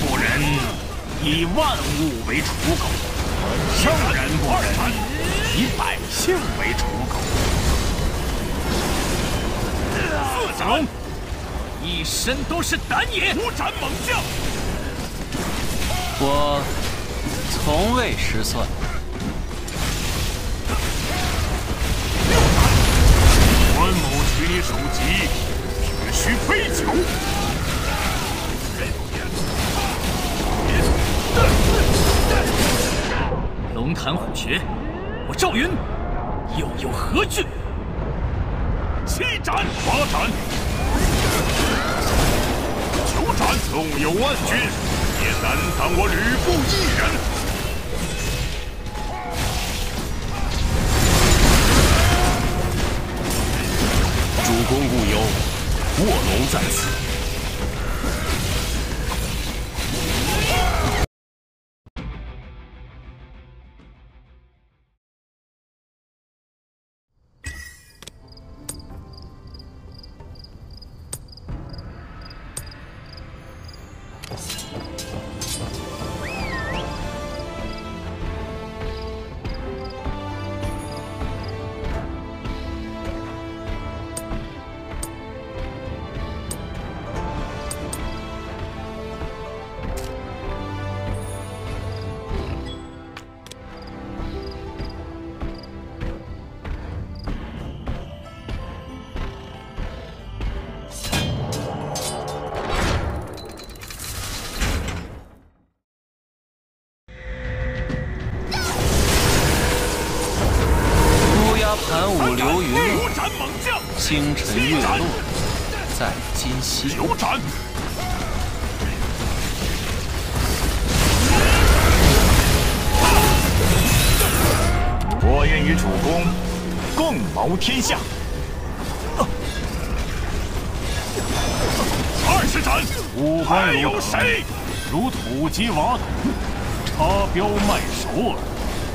不仁，以万物为刍狗；圣人不仁，以百姓为刍狗。 四长，一身都是胆也！ 五斩猛将， 我从未失算。 关某取你首级，只需杯酒。 龙潭虎穴，我赵云又有何惧 7斩8斩9斩，纵有万军，也难挡我吕布一人。 主公勿忧，卧龙在此。 盘舞流云， 五斩猛将， 星辰月落在今夕。 9斩。 我愿与主公共谋天下。 20斩， 五官还有如藤， 谁？ 如土鸡瓦土，插标卖首耳。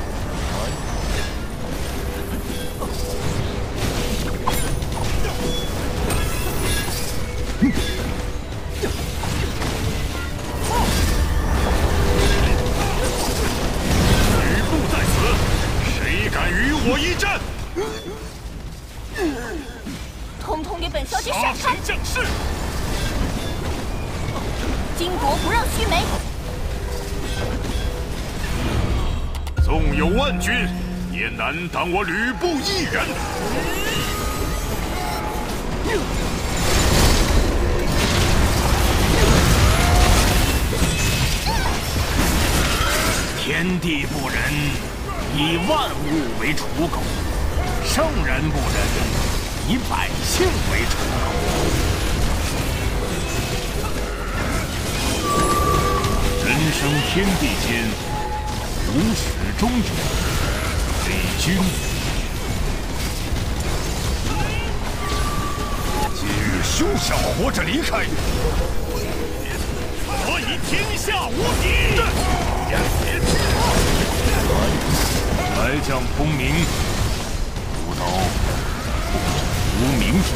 吕布在此，谁敢与我一战？ 统统给本小姐杀闪开！ 神将士， 巾帼不让须眉。 纵有万军，也难挡我吕布一人。 天地不仁，以万物为刍狗；圣人不仁，以百姓为刍狗。人生天地间，无始终者，非君。 今日休想活着离开！我以天下无敌！ 来将功名，不刀无名者。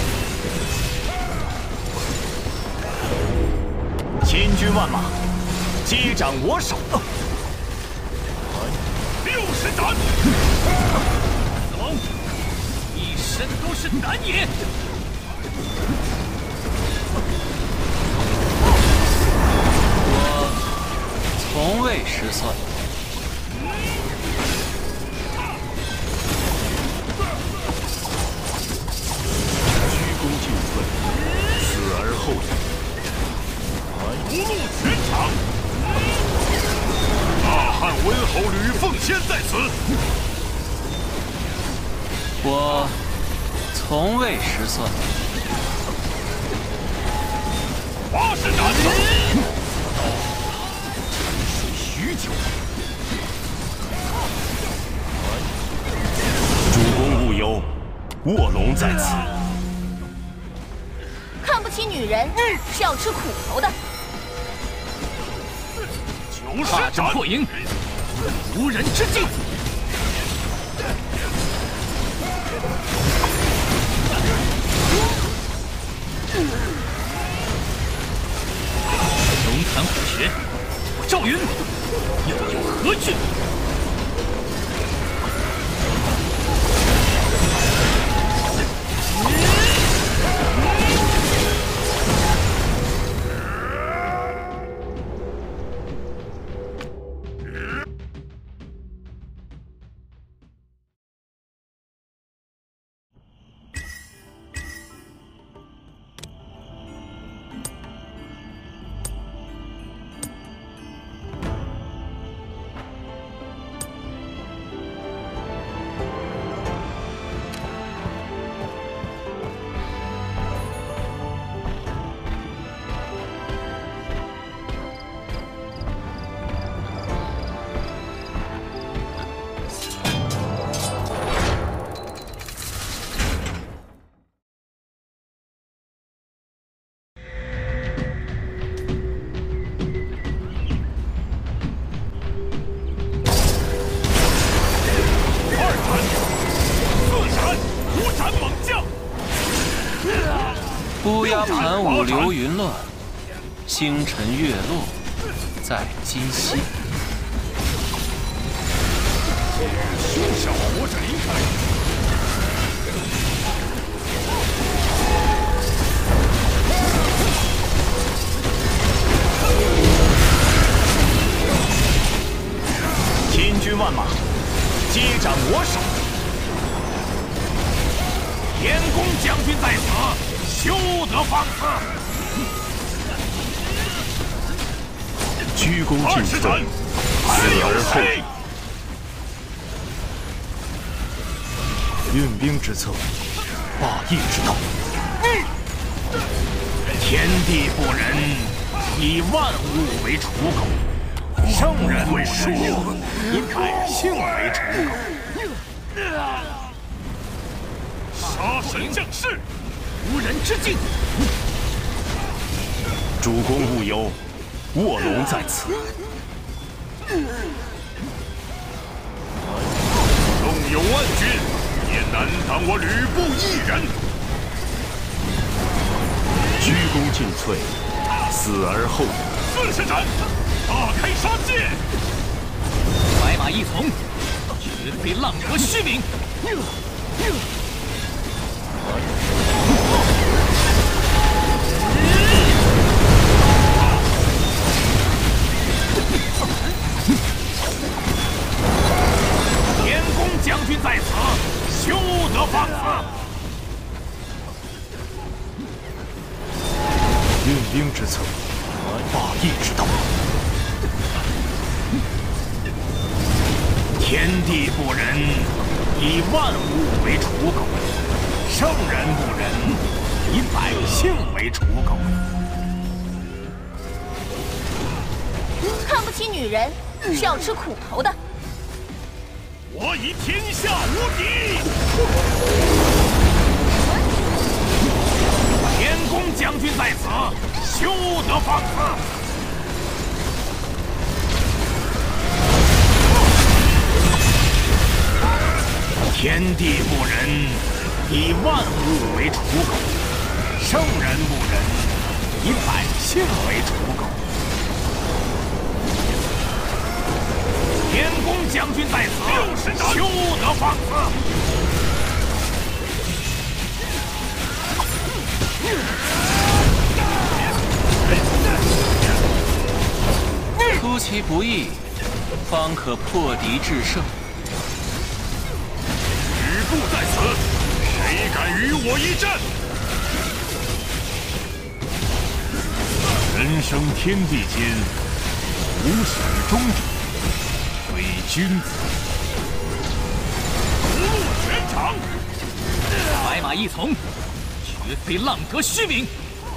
千军万马，接掌我手。 60斩！ 子龙，一身都是胆也！ 我从未失算。 鞠躬尽瘁，死而后已。 不露全场！大汉温侯吕奉先在此。 我从未失算。 80斩！沉睡许久。 主公勿忧，卧龙在此。 看不起女人是要吃苦头的。 大阵破营，无人之境。龙潭虎穴， 赵云，又有何惧？ 乌鸦盘舞流云乱，星辰月落在今夕。 凶手活着离开。 千军万马，接掌我手。 田公将军在此，休得放肆！ 鞠躬尽瘁，死而后已。运兵之策，霸业之道。 天地不仁，以万物为刍狗；圣人不仁，以百姓为刍狗。 杀神将士， 无人之境。 主公勿忧，卧龙在此。 纵有万军，也难挡我吕布一人。 鞠躬尽瘁，死而后已。 顺时斩，大开杀戒。 白马一从，绝非浪得虚名。 田公将军在此，休得放肆！ 运兵之策，霸业之道。 天地不仁，以万物为刍狗；圣人不仁，以百姓为刍狗。 看不起女人是要吃苦头的。 我以天下无敌。 田公将军在此，休得放肆！天地不仁，以万物为刍狗；圣人不仁，以百姓为刍狗。田公将军在此，休得放肆！ 出其不意，方可破敌制胜。 吕布在此，谁敢与我一战？ 人生天地间，无始终者，非君子。 不落全场。 白马一从，绝非浪得虚名。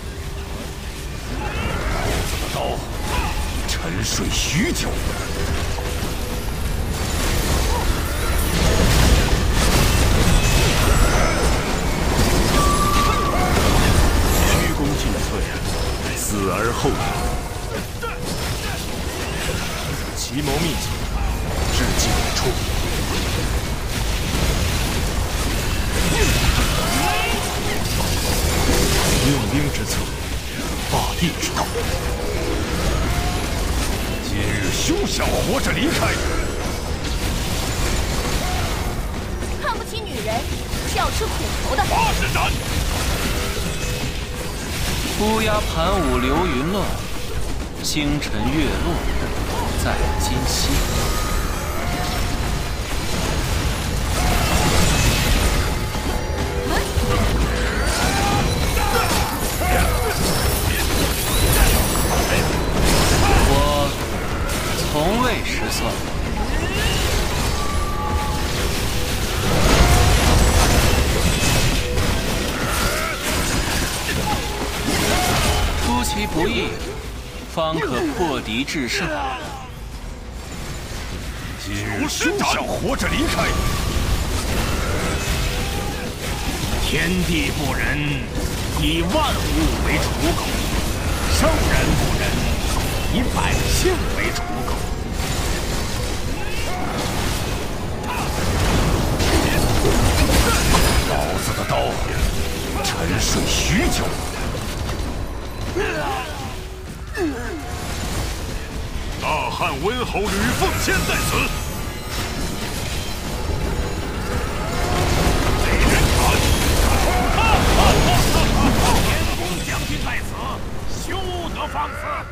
刀沉睡许久。鞠躬尽瘁，死而后已。奇谋秘籍，至今未出。运兵之策，霸业之道。 今日休想活着离开！ 看不起女人是要吃苦头的。 八十斩！ 乌鸦盘舞流云乱，星辰月落在今夕。我从未失算。出其不意，方可破敌制胜。 今日休想活着离开！ 天地不仁，以万物为刍狗；圣人不仁，以百姓为刍狗。 老子的刀沉睡许久。大汉温侯吕奉先在此。美人斩！ 天公将军在此，休得放肆！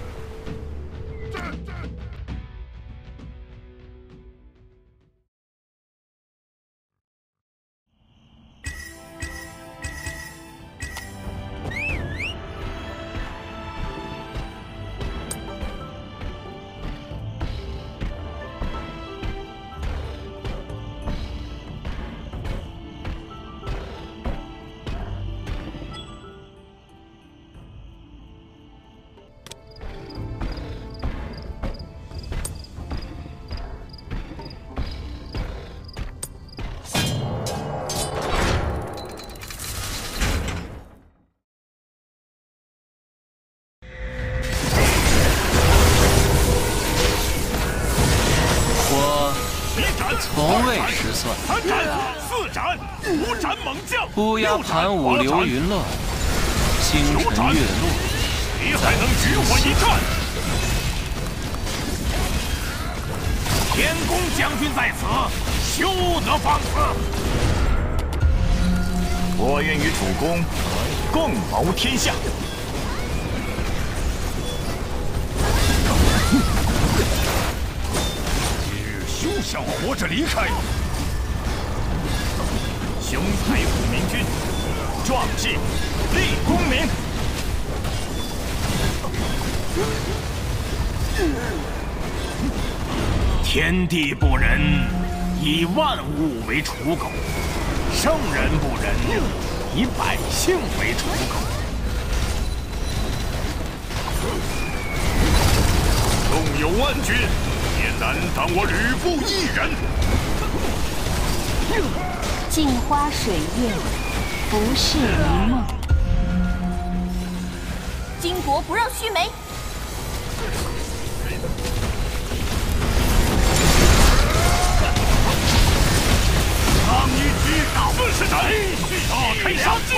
从未失算。 三斩、四斩、五斩猛将， 乌鸦盘舞流云乱，星辰月落。 你还能与我一战？ 天公将军在此，休得放肆！ 我愿与主公共谋天下。 休想活着离开！ 雄才虎明君，壮志立功名。 天地不仁，以万物为刍狗；圣人不仁，以百姓为刍狗。 纵有万军，也难挡我吕布一人。 镜花水月，不是一梦。巾帼不让须眉。 让你击打40斩，大开杀戒。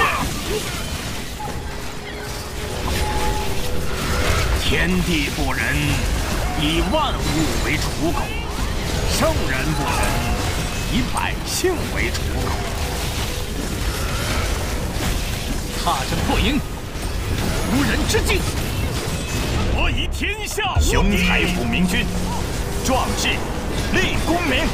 天地不仁，以万物为刍狗；圣人不仁，以百姓为刍狗。 踏着破营，无人之境。 我以天下无敌。 雄才虎明君，壮志立功名。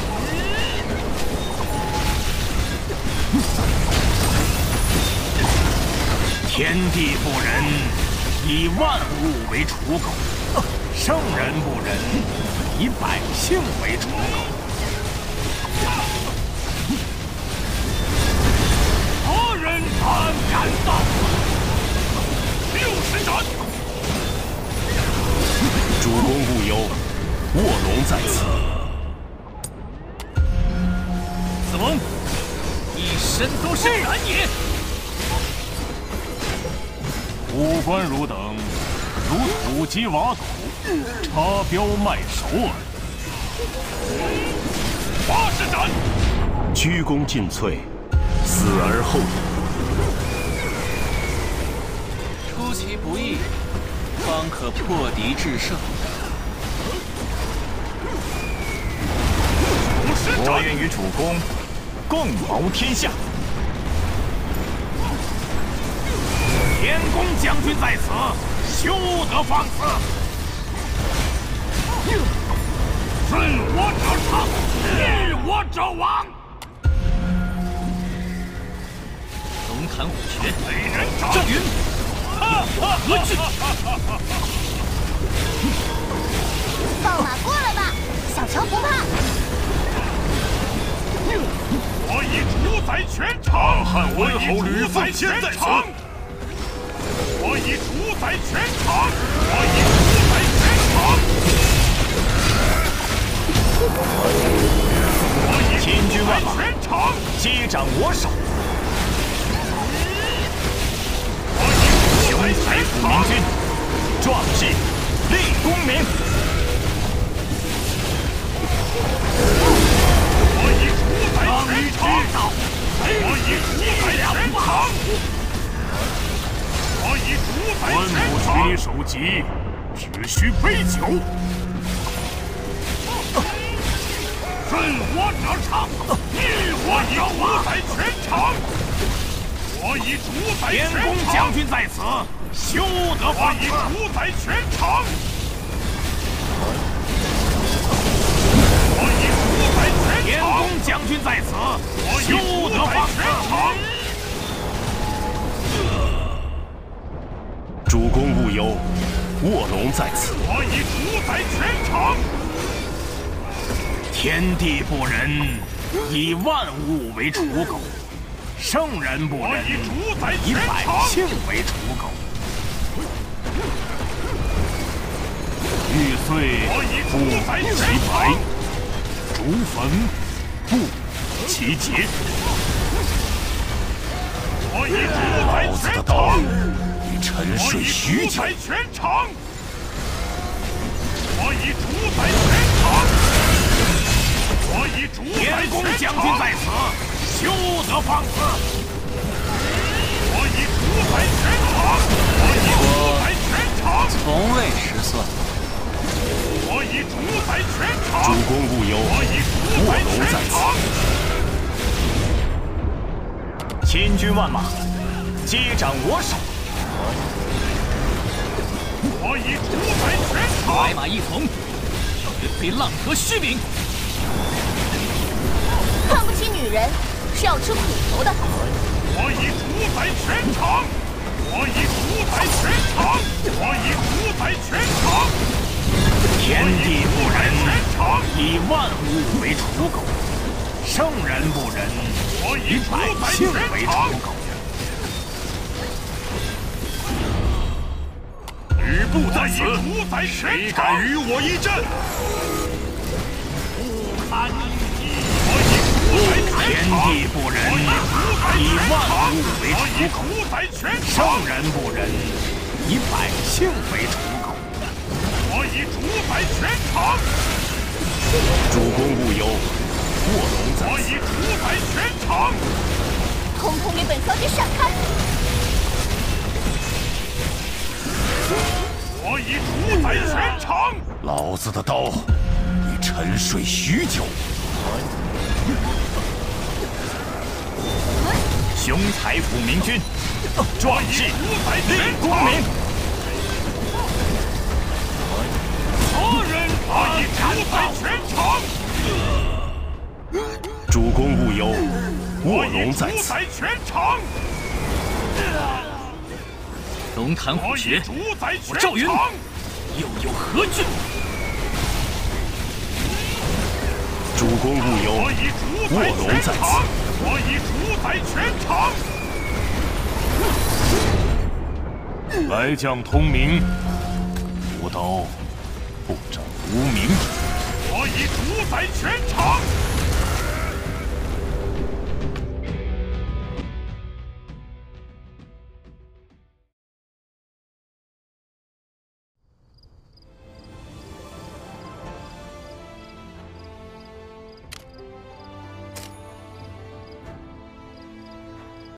天地不仁，以万物为刍狗；圣人不仁，以百姓为刍狗。 何人胆敢造？60斩！ 主公勿忧，卧龙在此。 子龙，一身都是胆也。 吾观汝等如土鸡瓦狗，插标卖首耳。 80斩！ 鞠躬尽瘁，死而后已。 出其不意，方可破敌制胜。 战。 我愿与主公共谋天下。 天公将军在此，休得放肆！顺我者昌，逆我者亡。 龙潭虎穴， 美人斩。 赵云，何惧？ 放马过来吧，小乔不怕。 我已主宰全场，汉文侯吕奉先在此。我已主宰全场，我已主宰全场。 千军万马， 全场接掌我手。 雄才府明君，壮志立功名。 我已主宰全场，我已主宰全场，我已主宰官全府取你首级，只需杯酒。 顺我者昌，逆我者亡。 主宰全场，我已主宰天全场。 公将军在此，休得我放已肆！ 主宰全场，我已主宰全天场， 公将军在此， 我已休主宰得放全肆！ 场。 主公勿忧，卧龙在此。 我已主宰全场， 天地不仁，以万物为刍狗；圣人不我仁， 已主宰以全场。 百姓为刍狗。 玉碎我已不主宰其全白场，， 竹坟不其节。 我已主宰老子的全刀场， 已沉我已睡许久主宰，全场，我已主宰全场，我已主宰天公全将军场， 在此，休得放肆！ 我已主宰全场，我已主宰全场， 从未失算。 我已主宰全主场， 公勿忧， 我已主卧宰龙在全场， 此。 千军万马，接掌我手。 我已主宰全场白，马一从，绝非浪得虚名。 看不起女人是要吃苦头的。 我已主宰全场，我已主宰全场，我已主宰全场， 天地不仁， 全场， 以万物为刍狗；圣人不仁， 我已以主百宰姓为全场刍。狗。 吕布在此，谁敢与我一战？我已主宰天全场， 地不仁，以万物为刍狗； 主宰全圣场， 人不仁，以百姓为刍狗。 我已主宰全场， 主公勿忧，卧龙在此。 我已主宰全场， 统统给本小姐闪开！ 我已主宰全场， 老子的刀已沉睡许久， 雄才府明君，壮志主宰立全场， 功名。 何人？我已主宰全场， 主公勿忧，卧我已龙在此。 主宰全场， 龙潭虎穴我已，主宰我赵云全场， 又有何惧？ 主公勿忧我，已主卧宰龙在全场此。， 我已主宰全场， 来将通明，无刀不斩无名者。 我已主宰全场，